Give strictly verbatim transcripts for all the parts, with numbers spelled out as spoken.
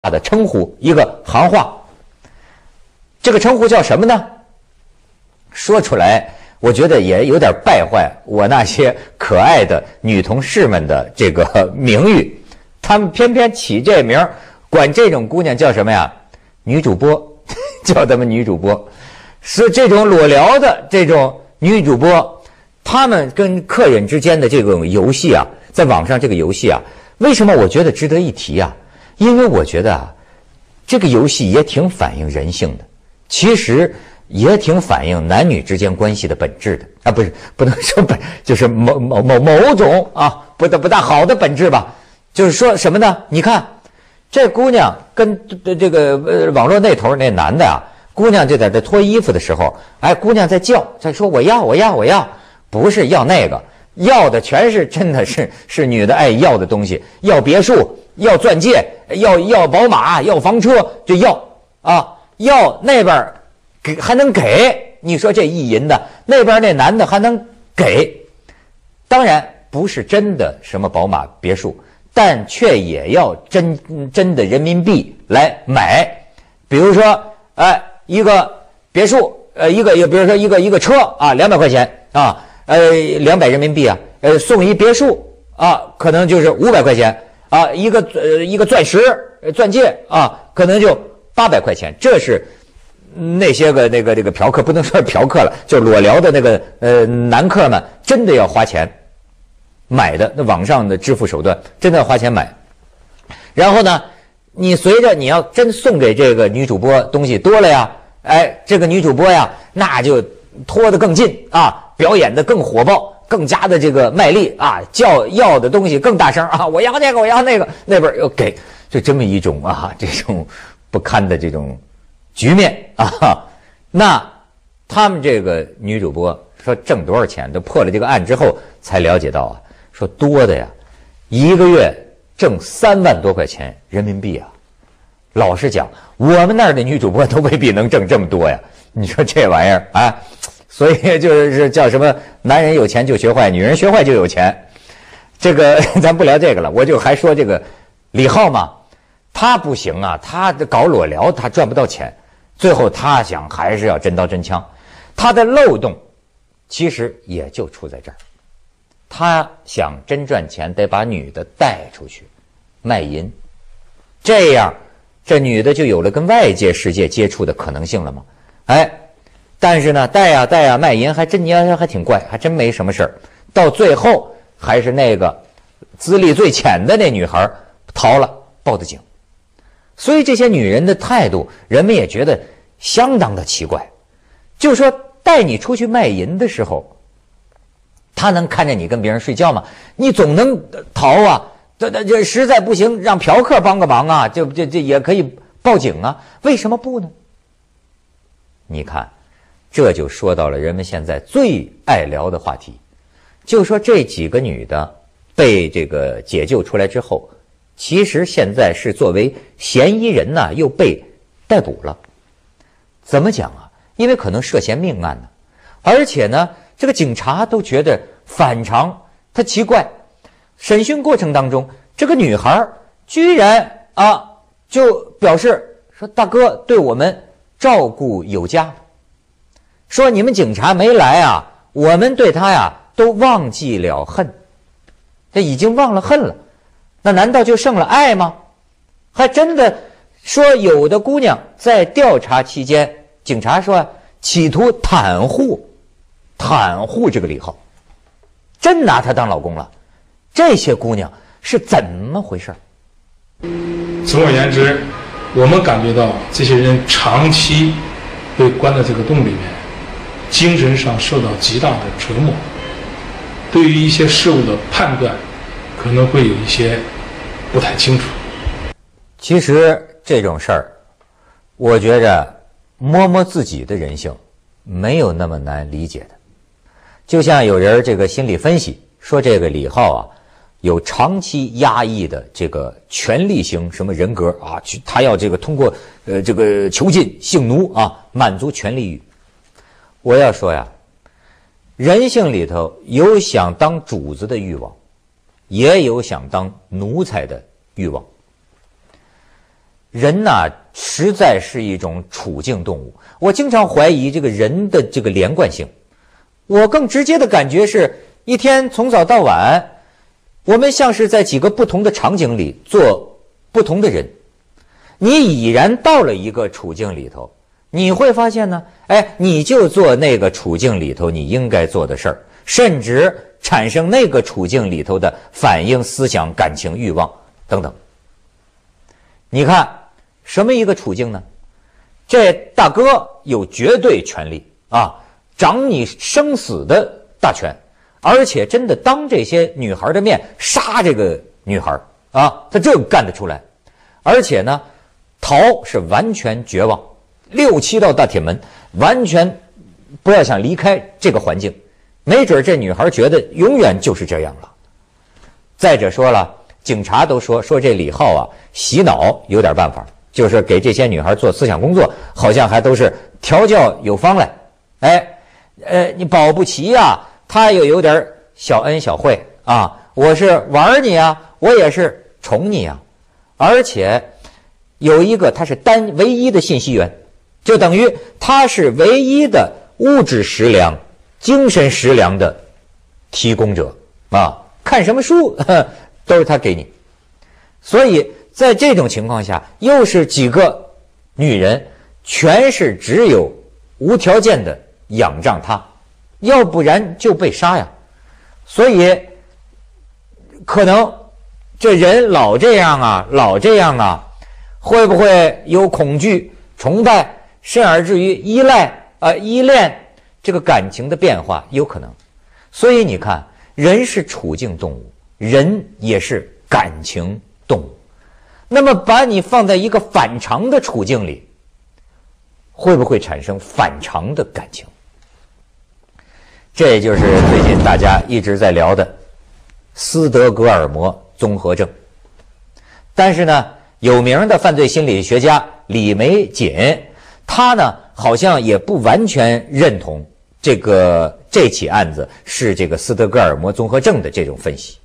的称呼，一个行话。这个称呼叫什么呢？说出来我觉得也有点败坏我那些可爱的女同事们的这个名誉。他们偏偏起这名，管这种姑娘叫什么呀？女主播，叫他们女主播。是这种裸聊的这种女主播，他们跟客人之间的这种游戏啊，在网上这个游戏啊，为什么我觉得值得一提啊？因为我觉得啊，这个游戏也挺反映人性的，其实也挺反映男女之间关系的本质的啊，不是不能说本，就是某某某某种啊，不大不大好的本质吧。就是说什么呢？你看这姑娘跟这个呃网络那头那男的啊，姑娘就在这脱衣服的时候，哎，姑娘在叫，在说我要我要我要，不是要那个，要的全是真的是是女的爱要的东西，要别墅，要钻戒，要要宝马，要房车，就要啊，要那边给还能给，你说这意淫的，那边那男的还能给，当然不是真的什么宝马别墅。但却也要真真的人民币来买，比如说，哎，一个别墅，呃，一个，比如说一个一个车啊，两百块钱啊，呃，两百人民币啊，呃，送一别墅啊，可能就是五百块钱啊，一个呃一个钻石钻戒啊，可能就八百块钱。这是那些个那个这个嫖客，不能说是嫖客了，就裸聊的那个呃男客们，真的要花钱买的，那网上的支付手段真的要花钱买。然后呢，你随着你要真送给这个女主播东西多了呀，哎，这个女主播呀，那就拖得更近啊，表演得更火爆，更加的这个卖力啊，叫要的东西更大声啊，我要那个，我要那个，那边又给，就这么一种啊，这种不堪的这种局面啊。那他们这个女主播说挣多少钱，都破了这个案之后才了解到啊。说多的呀，一个月挣三万多块钱人民币啊！老实讲，我们那儿的女主播都未必能挣这么多呀。你说这玩意儿啊，所以就是叫什么“男人有钱就学坏，女人学坏就有钱”。这个咱不聊这个了，我就还说这个李浩嘛，他不行啊，他搞裸聊他赚不到钱，最后他想还是要真刀真枪，他的漏洞其实也就出在这儿。他想真赚钱，得把女的带出去卖淫，这样这女的就有了跟外界世界接触的可能性了嘛。哎，但是呢，带呀带呀卖淫还真你要还挺怪，还真没什么事儿。到最后还是那个资历最浅的那女孩逃了，报的警。所以这些女人的态度，人们也觉得相当的奇怪。就是说，带你出去卖淫的时候，他能看见你跟别人睡觉吗？你总能逃啊！这这这实在不行，让嫖客帮个忙啊！这这这也可以报警啊！为什么不呢？你看，这就说到了人们现在最爱聊的话题，就说这几个女的被这个解救出来之后，其实现在是作为嫌疑人呢，又被逮捕了。怎么讲啊？因为可能涉嫌命案呢，而且呢，这个警察都觉得反常，他奇怪。审讯过程当中，这个女孩居然啊就表示说：“大哥对我们照顾有加，说你们警察没来啊，我们对他呀都忘记了恨，这已经忘了恨了，那难道就剩了爱吗？”还真的说有的姑娘在调查期间，警察说企图袒护袒护这个李浩，真拿他当老公了。这些姑娘是怎么回事？ 总而言之，我们感觉到这些人长期被关在这个洞里面，精神上受到极大的折磨，对于一些事物的判断可能会有一些不太清楚。 其实这种事儿，我觉着摸摸自己的人性没有那么难理解的。就像有人这个心理分析说，这个李浩啊有长期压抑的这个权力型什么人格啊，他要这个通过呃这个囚禁性奴啊满足权力欲。我要说呀，人性里头有想当主子的欲望，也有想当奴才的欲望。 人呐，实在是一种处境动物。我经常怀疑这个人的这个连贯性。我更直接的感觉是，一天从早到晚，我们像是在几个不同的场景里做不同的人。你已然到了一个处境里头，你会发现呢，哎，你就做那个处境里头你应该做的事儿，甚至产生那个处境里头的反应、思想、感情、欲望等等。你看，什么一个处境呢？这大哥有绝对权利啊，掌你生死的大权，而且真的当这些女孩的面杀这个女孩啊，他这个干得出来。而且呢，逃是完全绝望，六七道大铁门，完全不要想离开这个环境，没准这女孩觉得永远就是这样了。再者说了，警察都说说这李浩啊，洗脑有点办法，就是给这些女孩做思想工作，好像还都是调教有方来。哎，呃，你保不齐呀、啊，他又有点小恩小惠啊，我是玩你啊，我也是宠你啊，而且有一个他是单唯一的信息源，就等于他是唯一的物质食粮、精神食粮的提供者啊，看什么书呵都是他给你。所以在这种情况下，又是几个女人全是只有无条件的仰仗他，要不然就被杀呀。所以可能这人老这样啊，老这样啊，会不会有恐惧、崇拜，甚而至于依赖啊、呃、依恋这个感情的变化？有可能。所以你看，人是处境动物，人也是感情动物。那么把你放在一个反常的处境里，会不会产生反常的感情？这就是最近大家一直在聊的斯德哥尔摩综合症。但是呢，有名的犯罪心理学家李玫瑾，他呢好像也不完全认同这个这起案子是这个斯德哥尔摩综合症的这种分析。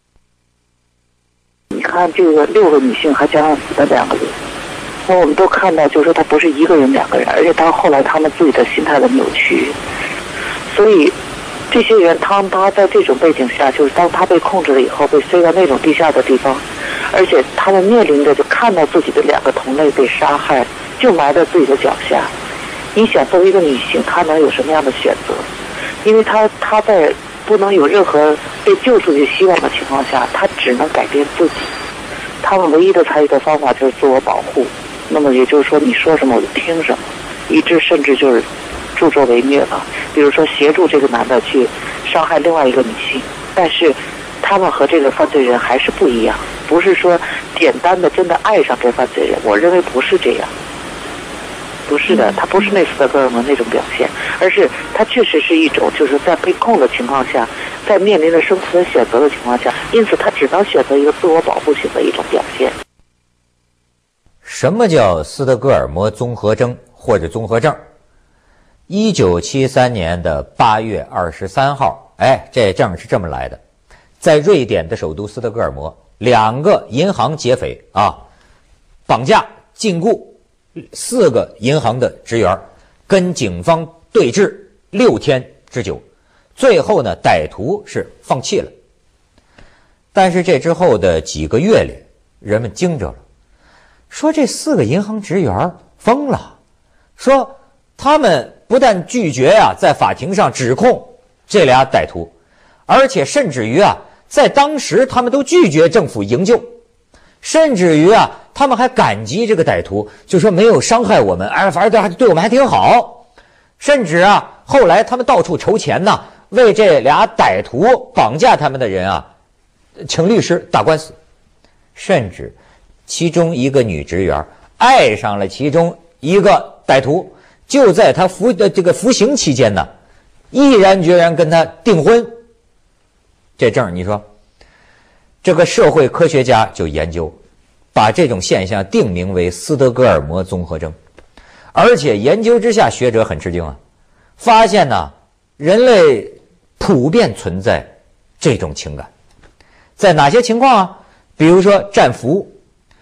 你看这个六个女性还加上死的两个人，那我们都看到，就是说他不是一个人两个人，而且到后来他们自己的心态的扭曲。所以这些人当他在这种背景下，就是当他被控制了以后，被塞到那种地下的地方，而且他们面临着就看到自己的两个同类被杀害，就埋在自己的脚下。你想作为一个女性，她能有什么样的选择？因为她她在不能有任何被救出去希望的情况下，她只能改变自己。他们唯一的采取的方法就是自我保护。那么也就是说，你说什么我就听什么，以致甚至就是助纣为虐了。比如说协助这个男的去伤害另外一个女性，但是他们和这个犯罪人还是不一样，不是说简单的真的爱上这犯罪人，我认为不是这样。不是的，他不是那斯德哥尔摩那种表现，而是他确实是一种就是在被控的情况下，在面临着生存选择的情况下，因此他只能选择一个自我保护型的一种表现。 什么叫斯德哥尔摩综合征或者综合症？一九七三年的八月二十三号，哎，这证是这么来的。在瑞典的首都斯德哥尔摩，两个银行劫匪啊，绑架禁锢四个银行的职员，跟警方对峙六天之久，最后呢，歹徒是放弃了。但是这之后的几个月里，人们惊着了，说这四个银行职员疯了，说他们不但拒绝啊，在法庭上指控这俩歹徒，而且甚至于啊，在当时他们都拒绝政府营救，甚至于啊，他们还感激这个歹徒，就说没有伤害我们，哎，反正对对我们还挺好。甚至啊，后来他们到处筹钱呢，为这俩歹徒绑架他们的人啊，请律师打官司。甚至其中一个女职员爱上了其中一个歹徒，就在他服的这个服刑期间呢，毅然决然跟他订婚。这证你说，这个社会科学家就研究，把这种现象定名为斯德哥尔摩综合征。而且研究之下，学者很吃惊啊，发现呢，人类普遍存在这种情感。在哪些情况啊？比如说战俘，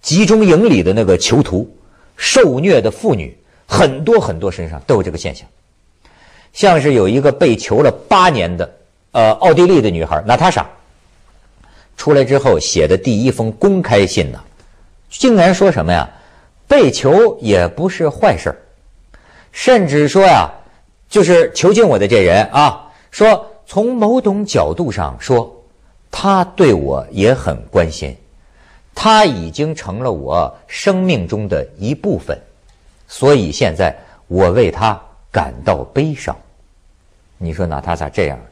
集中营里的那个囚徒、受虐的妇女，很多很多身上都有这个现象。像是有一个被囚了八年的呃奥地利的女孩娜塔莎，出来之后写的第一封公开信呢，竟然说什么呀？被囚也不是坏事，甚至说呀，就是囚禁我的这人啊，说从某种角度上说，他对我也很关心，他已经成了我生命中的一部分，所以现在我为他感到悲伤。你说娜塔莎这样？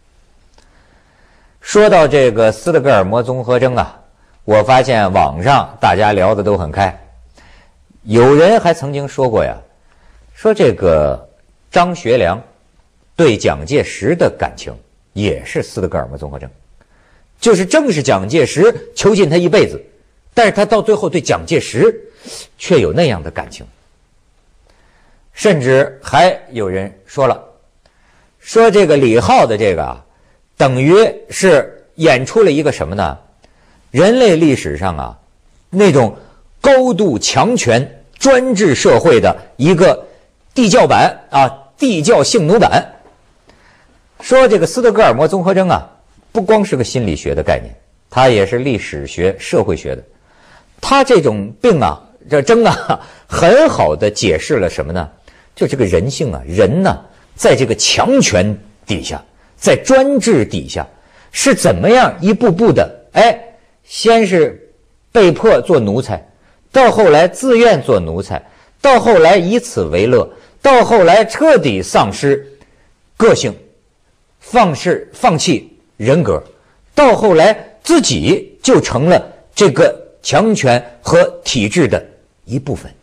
说到这个斯德哥尔摩综合征啊，我发现网上大家聊的都很开，有人还曾经说过呀，说这个张学良对蒋介石的感情也是斯德哥尔摩综合征，就是正是蒋介石囚禁他一辈子，但是他到最后对蒋介石却有那样的感情。甚至还有人说了，说这个李浩的这个啊，等于是演出了一个什么呢？人类历史上啊，那种高度强权专制社会的一个地教版啊，地教性奴版。说这个斯德哥尔摩综合征啊，不光是个心理学的概念，它也是历史学、社会学的。它这种病啊，这征啊，很好的解释了什么呢？就这个人性啊，人呢，在这个强权底下，在专制底下，是怎么样一步步的，哎，先是被迫做奴才，到后来自愿做奴才，到后来以此为乐，到后来彻底丧失个性，放失放弃人格，到后来自己就成了这个强权和体制的一部分。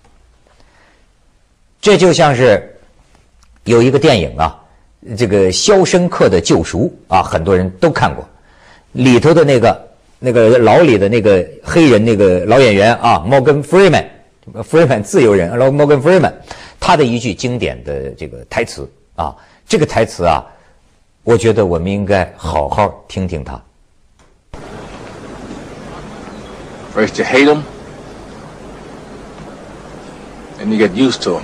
这就像是有一个电影啊，这个《肖申克的救赎》啊，很多人都看过，里头的那个那个牢里的那个黑人那个老演员啊 ，Morgan Freeman，Freeman 自由人 ，Morgan Freeman， 他的一句经典的这个台词啊，这个台词啊，我觉得我们应该好好听听他。 First you hate them, then you get used to them.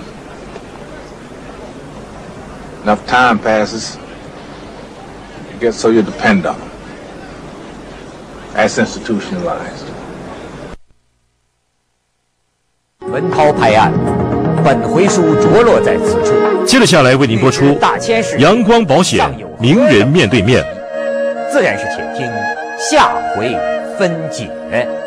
Enough time passes, you get so you depend on them. That's institutionalized. 文涛拍案，本回书着落在此处。 接着下来为您播出阳光保险名人面对面， 自然是且听下回分解。